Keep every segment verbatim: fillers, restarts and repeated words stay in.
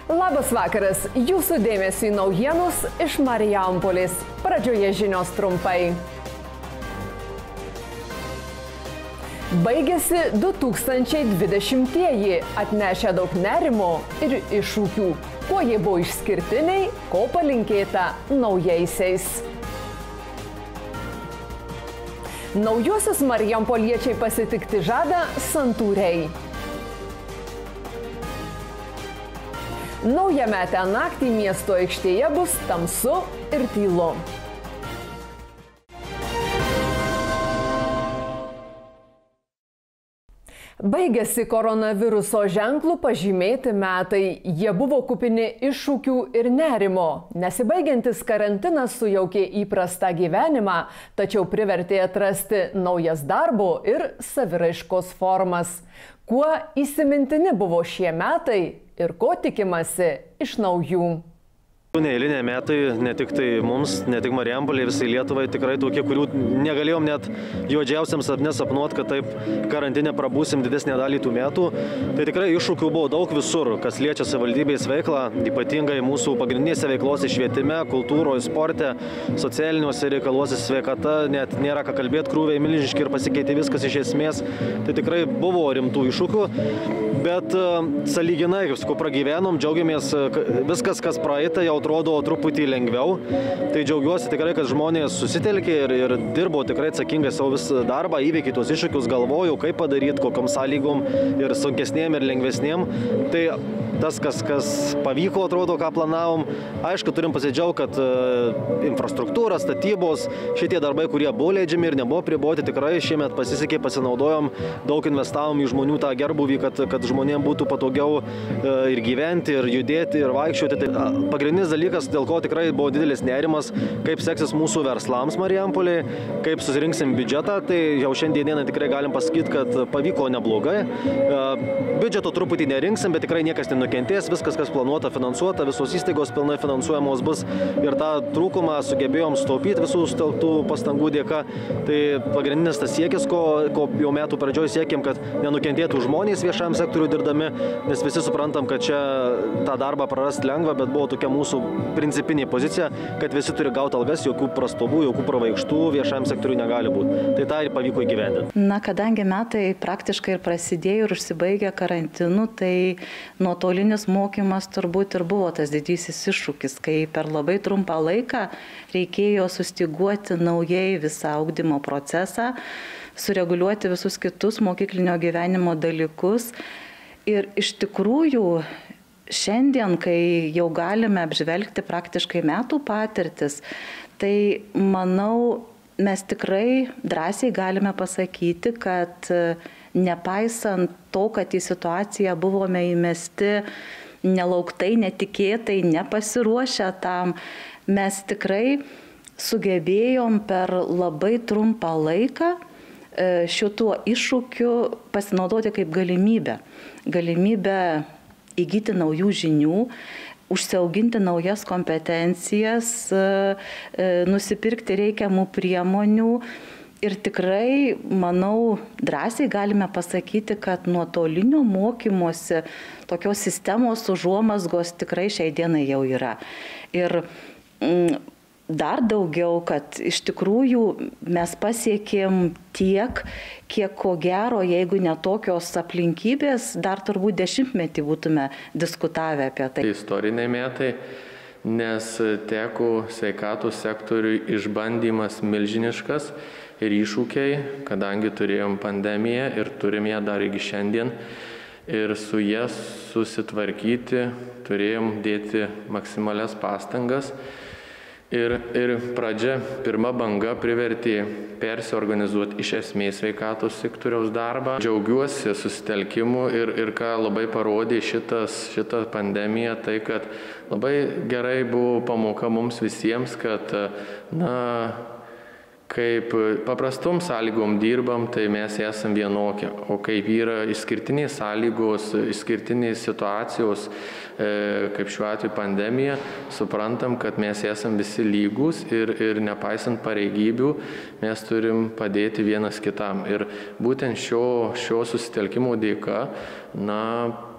Labas vakaras, jūsų dėmesiui naujienos iš Marijampolės. Pradžioje žinios trumpai. Baigėsi du tūkstančiai dvidešimtieji, atnešę daug nerimo ir iššūkių. Kuo jie buvo išskirtiniai, ko palinkėta naujaisiais. Naujuosius marijampoliečiai pasitikti žada santūriai. Naujametę naktį miesto aikštėje bus tamsu ir tylu. Baigėsi koronaviruso ženklų pažymėti metai. Jie buvo kupini iššūkių ir nerimo. Nesibaigiantis karantinas sujaukė įprastą gyvenimą, tačiau privertė atrasti naujas darbo ir saviraiškos formas. Kuo įsimintini buvo šie metai ir ko tikimasi iš naujų? Neeiliniai metai, ne tik tai mums, ne tik Marijampolei, visai Lietuvai, tikrai tokie, kurių negalėjom net juodžiausiam sapne sapnuoti, kad taip karantinė prabūsim didesnę dalį tų metų. Tai tikrai iššūkių buvo daug visur, kas liečia savivaldybės veiklą, ypatingai mūsų pagrindinėse veiklose švietime, kultūroje, sporte, socialiniuose reikaluose, sveikata, net nėra ką kalbėti, krūviai milžiniški ir pasikeitė viskas iš esmės. Tai tikrai buvo rimtų iššūkių, bet sąlyginai, kaip sakau, pragyvenom, džiaugiamės, viskas, kas praeita, jau atrodo truputį lengviau. Tai džiaugiuosi tikrai, kad žmonės susitelkė ir, ir dirbo tikrai atsakingai savo visą darbą, įveikė tuos iššūkius, galvojau, kaip padaryti, kokiom sąlygom ir sunkesnėm ir lengvesnėm. Tai tas, kas, kas pavyko, atrodo, ką planavom. Aišku, turim pasidžiaugti, kad uh, infrastruktūra, statybos, šitie darbai, kurie buvo leidžiami ir nebuvo priboti, tikrai šiemet pasisekė, pasinaudojom, daug investavom į žmonių tą gerbuvį, kad, kad žmonėms būtų patogiau uh, ir gyventi, ir judėti, ir vaikščioti. Tai uh, pagrindinis dalykas, dėl ko tikrai buvo didelis nerimas, kaip seksis mūsų verslams Marijampolėje, kaip susirinksim biudžetą, tai jau šiandieną tikrai galim pasakyti, kad pavyko neblogai. Uh, biudžeto truputį nerinksim, bet tikrai niekas nenukentės. Kentės, viskas, kas planuota, finansuota, visos įstaigos pilnai finansuojamos bus ir tą trūkumą sugebėjom sutaupyti visų sutelktų pastangų dėka. Tai pagrindinis tas siekis, ko, ko jau metų pradžioj siekėm, kad nenukentėtų žmonės viešam sektoriui dirbdami, nes visi suprantam, kad čia tą darbą prarasti lengva, bet buvo tokia mūsų principinė pozicija, kad visi turi gauti algas, jokių prastovų, jokių pravaikštų viešam sektoriui negali būti. Tai tą ir pavyko įgyvendinti. Na, kadangi metai praktiškai ir prasidėjo ir užsibaigė karantinu, tai nuotolinis mokymas turbūt ir buvo tas didysis iššūkis, kai per labai trumpą laiką reikėjo sustyguoti naujai visą ugdymo procesą, sureguliuoti visus kitus mokyklinio gyvenimo dalykus. Ir iš tikrųjų, šiandien, kai jau galime apžvelgti praktiškai metų patirtis, tai manau, mes tikrai drąsiai galime pasakyti, kad nepaisant to, kad į situaciją buvome įmesti nelauktai, netikėtai, nepasiruošę tam, mes tikrai sugebėjom per labai trumpą laiką šituo iššūkiu pasinaudoti kaip galimybę. Galimybę įgyti naujų žinių, užsiauginti naujas kompetencijas, nusipirkti reikiamų priemonių. Ir tikrai, manau, drąsiai galime pasakyti, kad nuotolinio mokymosi tokios sistemos užuomazgos tikrai šiai dienai jau yra. Ir mm, dar daugiau, kad iš tikrųjų mes pasiekėm tiek, kiek ko gero, jeigu ne tokios aplinkybės, dar turbūt dešimtmetį būtume diskutavę apie tai. Istoriniai metai, nes teko sveikatos sektoriui išbandymas milžiniškas ir iššūkiai, kadangi turėjom pandemiją ir turim ją dar iki šiandien. Ir su ją susitvarkyti turėjom dėti maksimalias pastangas. Ir, ir pradžia, pirma banga privertė persiorganizuoti iš esmės sveikatos sektoriaus darbą. Džiaugiuosi susitelkimu ir, ir ką labai parodė šitas, šita pandemija, tai kad labai gerai buvo pamoka mums visiems, kad na, kaip paprastom sąlygom dirbam, tai mes esam vienokie, o kaip yra išskirtinės sąlygos, išskirtinės situacijos, kaip šiuo atveju pandemija, suprantam, kad mes esam visi lygus ir, ir nepaisant pareigybių, mes turim padėti vienas kitam. Ir būtent šio, šio susitelkimo dėka, na,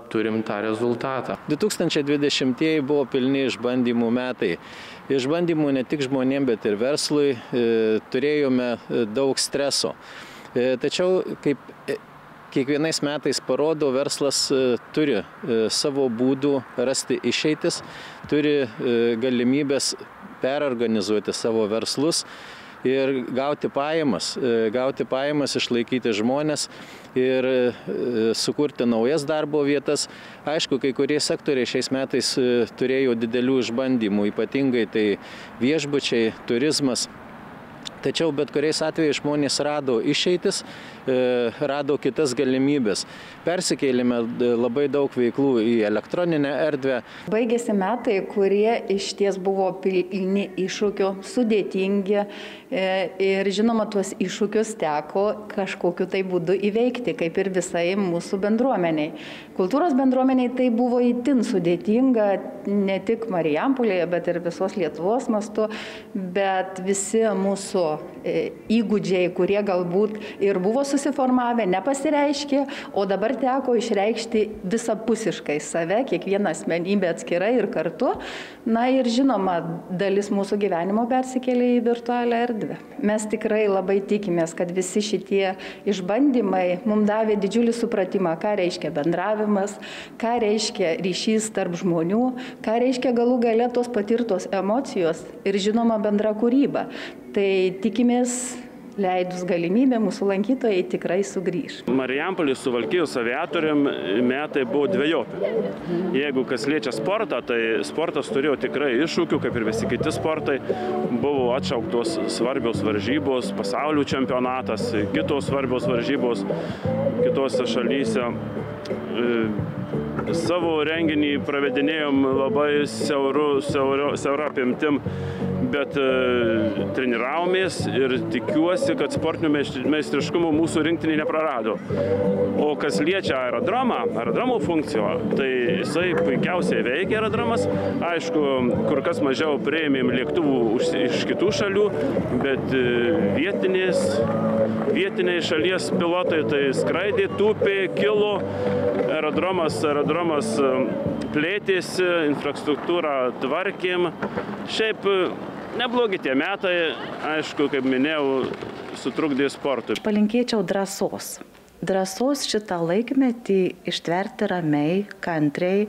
turim tą rezultatą. du tūkstančiai dvidešimtieji buvo pilni išbandymų metai. Išbandymų ne tik žmonėm, bet ir verslui. Turėjome daug streso. Tačiau, kaip kiekvienais metais parodo, verslas turi savo būdų rasti išeitis, turi galimybės perorganizuoti savo verslus ir gauti pajamas, gauti pajamas, išlaikyti žmonės ir sukurti naujas darbo vietas. Aišku, kai kurie sektoriai šiais metais turėjo didelių išbandymų, ypatingai tai viešbučiai, turizmas. Tačiau bet kuriais atvejais žmonės rado išeitis, rado kitas galimybės. Persikėlėme labai daug veiklų į elektroninę erdvę. Baigėsi metai, kurie iš ties buvo pilni iššūkių, sudėtingi ir žinoma, tuos iššūkius teko kažkokiu tai būdu įveikti, kaip ir visai mūsų bendruomeniai. Kultūros bendruomeniai tai buvo itin sudėtinga, ne tik Marijampolėje, bet ir visos Lietuvos mastu, bet visi mūsų įgūdžiai, kurie galbūt ir buvo susiformavę, nepasireiškė, o dabar teko išreikšti visapusiškai save, kiekvieną asmenybę atskirai ir kartu. Na ir žinoma, dalis mūsų gyvenimo persikėlė į virtualią erdvę. Mes tikrai labai tikimės, kad visi šitie išbandymai mums davė didžiulį supratimą, ką reiškia bendravimas, ką reiškia ryšys tarp žmonių, ką reiškia galų gale tos patirtos emocijos ir žinoma bendra kūryba. Tai tikimės, leidus galimybę, mūsų lankytojai tikrai sugrįž. Marijampolės su Suvalkijos aviatorium metai buvo dvejopi. Jeigu kas liečia sportą, tai sportas turėjo tikrai iššūkių, kaip ir visi kiti sportai. Buvo atšauktos svarbios varžybos, pasaulio čempionatas, kitos svarbios varžybos kitose šalyse. Savo renginį pravedinėjom labai siauru, siauru, siaura apimtim, bet e, treniravomės ir tikiuosi, kad sportinių meistriškumų mūsų rinktinė neprarado. O kas liečia aerodromą, aerodromo funkciją, tai jisai puikiausiai veikia aerodromas. Aišku, kur kas mažiau priėmėm lėktuvų iš kitų šalių, bet vietinės, vietiniai šalies pilotai tai skraidė, tupė, kilo, aerodromas, aerodromas plėtėsi, infrastruktūrą tvarkėm. Šiaip neblogi tie metai, aišku, kaip minėjau, sutrukdė sportui. Palinkėčiau drąsos. Drąsos šitą laikmetį ištverti ramiai, kantriai,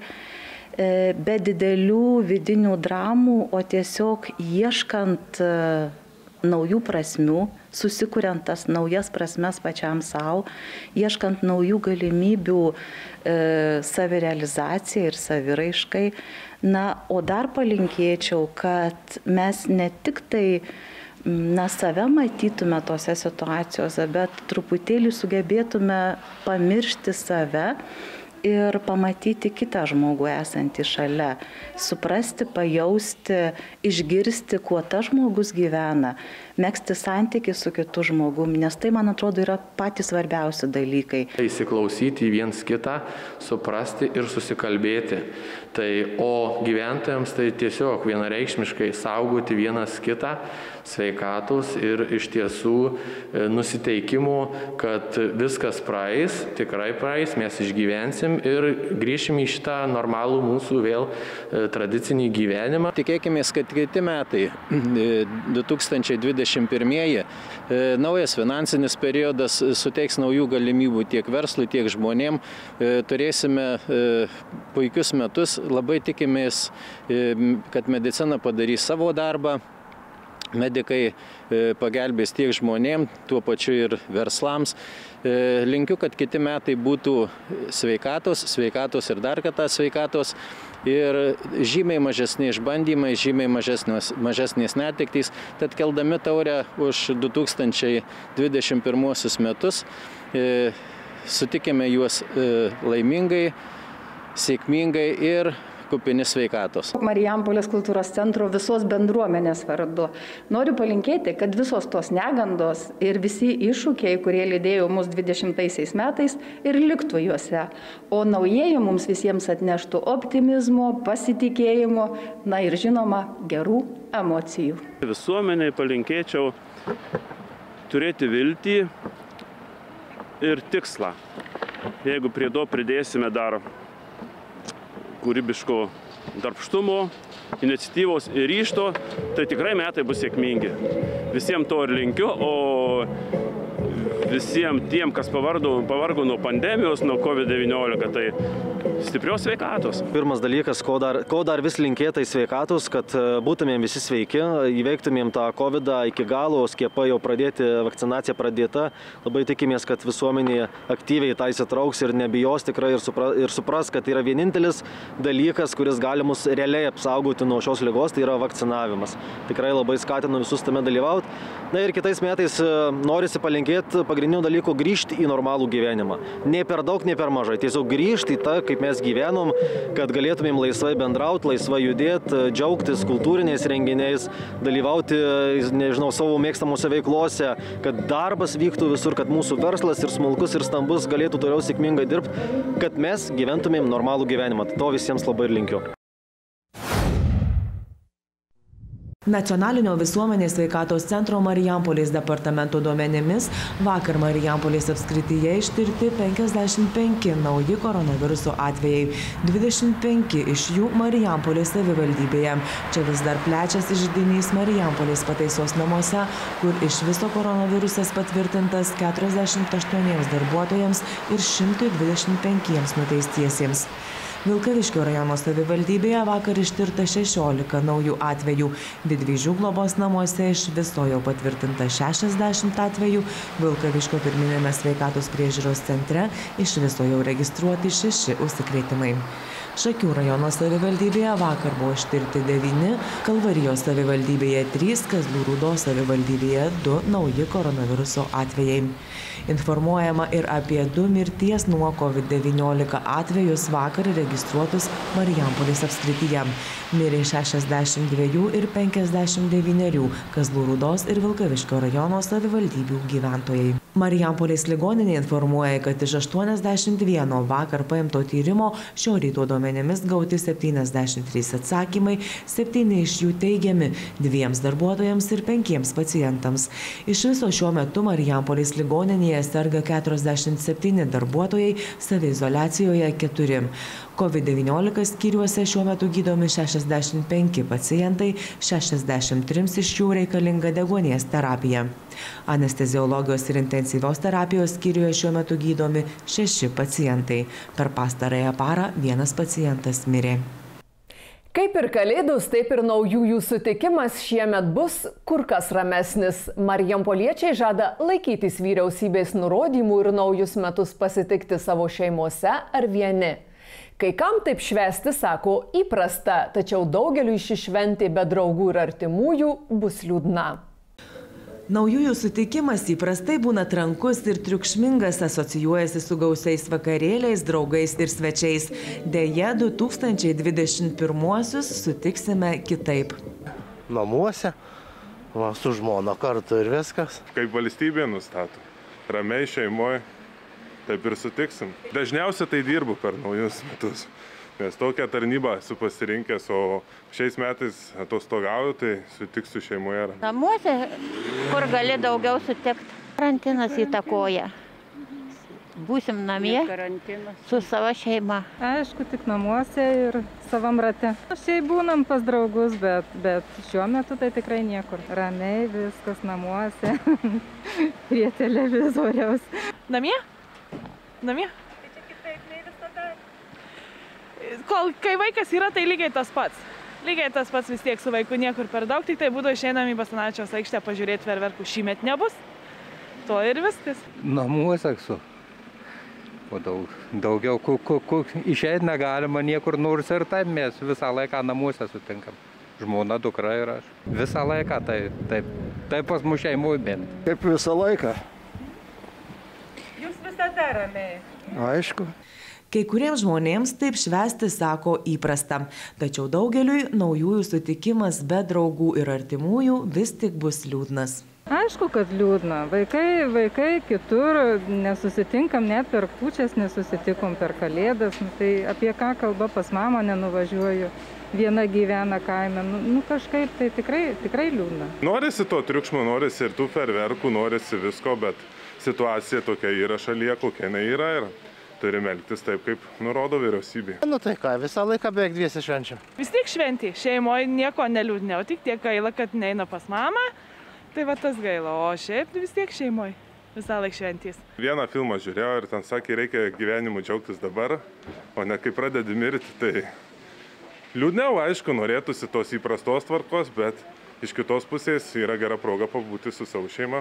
be didelių vidinių dramų, o tiesiog ieškant naujų prasmių, susikuriant tas naujas prasmes pačiam savo, ieškant naujų galimybių e, savirealizacijai ir saviraiškai. Na, o dar palinkėčiau, kad mes ne tik tai na, save matytume tose situacijose, bet truputėlį sugebėtume pamiršti save ir pamatyti kitą žmogų esantį šalia, suprasti, pajausti, išgirsti, kuo tas žmogus gyvena, megzti santykį su kitu žmogumi, nes tai, man atrodo, yra patys svarbiausi dalykai. Įsiklausyti viens kitą, suprasti ir susikalbėti. Tai, o gyventojams tai tiesiog vienareikšmiškai saugoti vienas kitą, sveikatos ir iš tiesų nusiteikimo, kad viskas praeis, tikrai praeis, mes išgyvensim ir grįšim į šitą normalų mūsų vėl tradicinį gyvenimą. Tikėkimės, kad kiti metai, du tūkstančiai dvidešimt pirmieji, naujas finansinis periodas suteiks naujų galimybių tiek verslui, tiek žmonėm. Turėsime puikius metus, labai tikimės, kad medicina padarys savo darbą. Medikai pagelbės tiek žmonėm, tuo pačiu ir verslams. Linkiu, kad kiti metai būtų sveikatos, sveikatos ir dar kartą sveikatos ir žymiai mažesni išbandymai, žymiai mažesnės, mažesnės netektys. Tad keldami taurę už du tūkstančiai dvidešimt pirmuosius metus sutikime juos laimingai, sėkmingai ir kupini sveikatos. Marijampolės kultūros centro visos bendruomenės vardu noriu palinkėti, kad visos tos negandos ir visi iššūkiai, kurie lydėjo mus dvidešimtaisiais metais, ir liktų juose, o naujieji mums visiems atneštų optimizmo, pasitikėjimo, na ir žinoma, gerų emocijų. Visuomeniai palinkėčiau turėti viltį ir tikslą. Jeigu prie to pridėsime dar kūrybiško darbštumo, iniciatyvos ir ryžto, tai tikrai metai bus sėkmingi. Visiems to ir linkiu, o visiems tiem, kas pavargo, pavargo nuo pandemijos, nuo kovid devyniolika, tai stiprios sveikatos. Pirmas dalykas, ko dar, ko dar vis linkėtai sveikatos, kad būtumėm visi sveiki, įveiktumėm tą kovidą iki galo, skiepai jau pradėti, vakcinacija pradėta. Labai tikimės, kad visuomenė aktyviai tą įsitrauks ir nebijos tikrai ir, supra, ir supras, kad tai yra vienintelis dalykas, kuris gali mus realiai apsaugoti nuo šios ligos, tai yra vakcinavimas. Tikrai labai skatinu visus tame dalyvauti. Na ir kitais metais norisi palinkėti pagrindinių dalykų grįžti į normalų gyvenimą. Ne per daug, ne per mažai. Tiesiog grįžti į tą, kaip mes gyvenom, kad galėtumėm laisvai bendrauti, laisvai judėti, džiaugtis kultūriniais renginiais, dalyvauti, nežinau, savo mėgstamose veiklose, kad darbas vyktų visur, kad mūsų verslas ir smulkus ir stambus galėtų toliau sėkmingai dirbti, kad mes gyventumėm normalų gyvenimą. To visiems labai ir linkiu. Nacionalinio visuomenės sveikatos centro Marijampolės departamento duomenimis vakar Marijampolės apskrityje ištirti penkiasdešimt penki nauji koronaviruso atvejai, dvidešimt penki iš jų Marijampolės savivaldybėje. Čia vis dar plečiasi židinys Marijampolės pataisos namuose, kur iš viso koronavirusas patvirtintas keturiasdešimt aštuoniems darbuotojams ir šimtui dvidešimt penkiems nuteistiesiems. Vilkaviškio rajono savivaldybėje vakar ištirta šešiolika naujų atvejų. Didvyžių globos namuose iš viso jau patvirtinta šešiasdešimt atvejų. Vilkaviškio pirminėme sveikatos priežiūros centre iš viso jau registruoti šeši užsikrėtimai. Šakių rajono savivaldybėje vakar buvo ištirti devyni, Kalvarijos savivaldybėje trys, Kazlų Rūdos savivaldybėje du nauji koronaviruso atvejai. Informuojama ir apie du mirties nuo kovid devyniolika atvejus vakar registruotus Marijampolės apskrityje. Mirė šešiasdešimt dviejų ir penkiasdešimt devynerių Kazlų Rūdos ir Vilkaviškio rajono savivaldybių gyventojai. Marijampolės ligoninė informuoja, kad iš aštuoniasdešimt vieno vakar paimto tyrimo šio ryto duomenimis gauti septyniasdešimt trys atsakymai, septyni iš jų teigiami, dviems darbuotojams ir penkiems pacientams. Iš viso šiuo metu Marijampolės ligoninėje serga keturiasdešimt septyni darbuotojai, saviizoliacijoje keturi. kovid devyniolika skyriuose šiuo metu gydomi šešiasdešimt penki pacientai, šešiasdešimt trims iš jų reikalinga deguonies terapija. Anesteziologijos ir intensyvios terapijos skyriuje šiuo metu gydomi šeši pacientai. Per pastarąją parą vienas pacientas mirė. Kaip ir kalėdos, taip ir naujųjų sutikimas šiemet bus kur kas ramesnis. Marijampoliečiai žada laikytis vyriausybės nurodymų ir naujus metus pasitikti savo šeimose ar vieni. Kai kam taip švęsti, sako, įprasta, tačiau daugeliui ši šventė be draugų ir artimųjų bus liūdna. Naujųjų sutikimas įprastai būna trankus ir triukšmingas, asocijuojasi su gausiais vakarėliais, draugais ir svečiais. Deja, du tūkstančiai dvidešimt pirmuosius sutiksime kitaip. Namuose, va, su žmona kartu ir viskas. Kaip valstybė nustato, ramiai šeimoje, taip ir sutiksim. Dažniausiai tai dirbu per naujus metus, nes tokią tarnybą esu pasirinkęs, o šiais metais atostogauju, tai sutiksiu šeimoje. Namuose, kur gali daugiau sutikti, karantinas įtakoja. Būsim namie su savo šeima. Aišku, tik namuose ir savam rate. Šiaip būnam pas draugus, bet, bet šiuo metu tai tikrai niekur. Ramiai viskas namuose, prie televizoriaus. Namie? Namie? Tai čia kitaip, nei visada. Kol, kai vaikas yra, tai lygiai tas pats. Lygiai tas pats vis tiek su vaiku niekur per daug, tik tai būtų išeinam į Basanavičiaus aikštę pažiūrėti fejerverkų. Šįmet nebus. To ir viskas. Namuose esu. O daug, daugiau, išeiti negalima niekur, nors ir taip mes visą laiką namuose sutinkam. Žmona, dukra ir aš. Visą laiką tai, taip, taip pas mūsų šeimoj bent. Kaip visą laiką. Jūs visada ramiai. Aišku. Kai kuriems žmonėms taip švęsti sako įprasta, tačiau daugeliui naujųjų sutikimas be draugų ir artimųjų vis tik bus liūdnas. Aišku, kad liūdna. Vaikai, vaikai kitur nesusitinkam, net per kūčias nesusitikom, per kalėdas. Nu, tai apie ką kalba, pas mamą nenuvažiuoju. Viena gyvena kaime. Nu, nu kažkaip tai tikrai, tikrai liūdna. Norisi to triukšmo, norisi ir tų fejerverkų, norisi visko, bet situacija tokia yra šalyje, kokia jinai yra. Ir turime elgtis taip, kaip nurodo vyriausybė. Nu tai ką, visą laiką beveik dviese švenčiam. Vis tiek šventė, šeimoje nieko neliūdniau, tik tiek gaila, kad neina pas mamą, tai va tas gaila, o šiaip vis tiek šeimoje visą laiką šventys. Vieną filmą žiūrėjau ir ten sakė, reikia gyvenimu džiaugtis dabar, o ne kai pradedi mirti, tai liūdniau, aišku, norėtųsi tos įprastos tvarkos, bet iš kitos pusės yra gera proga pabūti su savo šeima.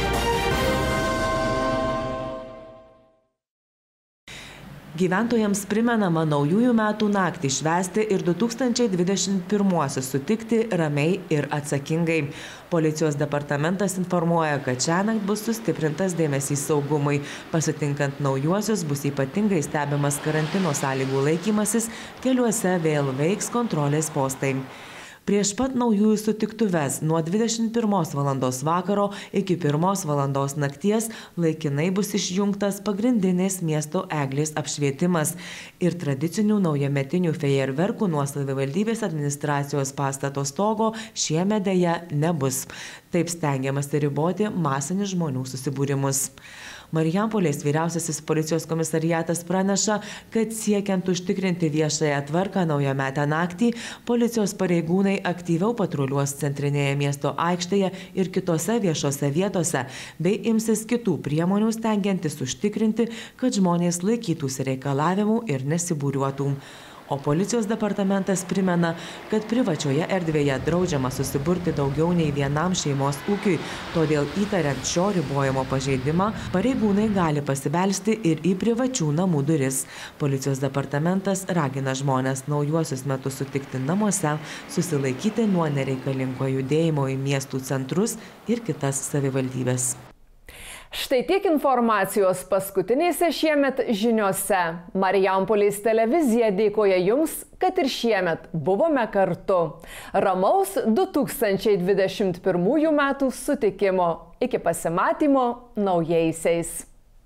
Gyventojams primenama naujųjų metų naktį švęsti ir du tūkstančiai dvidešimt pirmuosius sutikti ramiai ir atsakingai. Policijos departamentas informuoja, kad šiąnakt bus sustiprintas dėmesys saugumui. Pasitinkant naujuosius bus ypatingai stebimas karantino sąlygų laikymasis, keliuose vėl veiks kontrolės postai. Prieš pat naujųjų sutiktuves nuo dvidešimt pirmos valandos vakaro iki pirmos valandos nakties laikinai bus išjungtas pagrindinės miesto eglės apšvietimas ir tradicinių naujametinių fejerverkų nuo savivaldybės administracijos pastato stogo šiemet deja nebus. Taip stengiamasi riboti masinius žmonių susibūrimus. Marijampolės vyriausiasis policijos komisariatas praneša, kad siekiant užtikrinti viešąją tvarką naujametę naktį, policijos pareigūnai aktyviau patruliuos centrinėje miesto aikštėje ir kitose viešose vietose, bei imsis kitų priemonių stengiantis užtikrinti, kad žmonės laikytųsi reikalavimų ir nesibūriuotų. O policijos departamentas primena, kad privačioje erdvėje draudžiama susiburti daugiau nei vienam šeimos ūkiui, todėl įtariant šio ribojimo pažeidimą, pareigūnai gali pasibelsti ir į privačių namų duris. Policijos departamentas ragina žmonės naujuosius metus sutikti namuose, susilaikyti nuo nereikalingo judėjimo į miestų centrus ir kitas savivaldybės. Štai tiek informacijos paskutinėse šiemet žiniose. Marijampolės televizija dėkoja Jums, kad ir šiemet buvome kartu. Ramaus du tūkstančiai dvidešimt pirmųjų metų sutikimo. Iki pasimatymo naujaisiais.